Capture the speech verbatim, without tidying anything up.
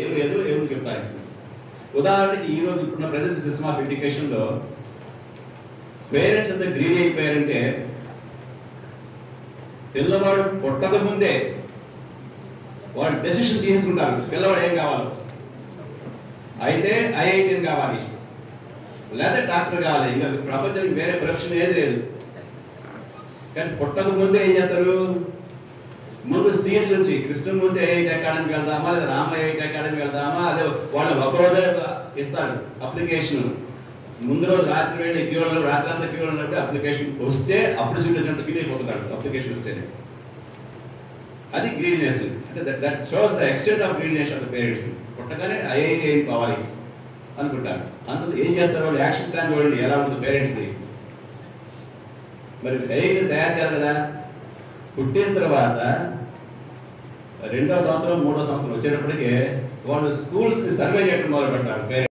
ఏం లేదు ఏమి చెప్తాను. ఉదాహరణకి ఈ రోజు ఇప్పుడున్న ప్రెసెంట్ సిస్టమ్ ఆఫ్ ఎడ్యుకేషన్లో పేరెంట్స్ అంతా గ్రీన్ అయిపోయారంటే పిల్లవాడు పుట్టక ముందే వాళ్ళు డెసిషన్ తీసుకుంటారు పిల్లవాడు ఏం కావాలో. అయితే ఐఐటీని కావాలి లేదా డాక్టర్ కావాలి, ఇంకా ప్రపంచానికి వేరే ప్రొఫెషన్ ఏది లేదు. కానీ పుట్టక ముందే ఏం చేస్తారు, ముందు సీఎం నుంచి కృష్ణ ముందు ఐఐటి అకాడమీకి వెళ్దామా లేదా రామ ఐఐటి అకాడమీకి వెళ్దామా, అదే వాళ్ళు ఒకరోజే ఇస్తాడు అప్లికేషన్. ముందు రోజు రాత్రి వెళ్ళి క్యూలో రాత్రి అంతా క్యూలో ఉన్నప్పుడు అప్లికేషన్ వస్తే అప్పుడు సీట్ వచ్చినట్టు ఫీల్ అయిపోతున్నాడు అప్లికేషన్ వస్తేనే. అది గ్రీన్నెస్ అంటే that that shows the extent of greenness of the parents. పుట్టగానే ఐఐటి ఏం కావాలి అనుకుంటారు. అందులో ఏం చేస్తారు వాళ్ళు, యాక్షన్ ప్లాన్ చూడండి ఎలా ఉంటుంది పేరెంట్స్ది. మరి ఐఐటి తయారు చేయాలి కదా, పుట్టిన తర్వాత రెండో సంవత్సరం మూడో సంవత్సరం వచ్చేటప్పటికే వాళ్ళు స్కూల్స్ని సర్వే చేయడం మొదలు పెడతారు.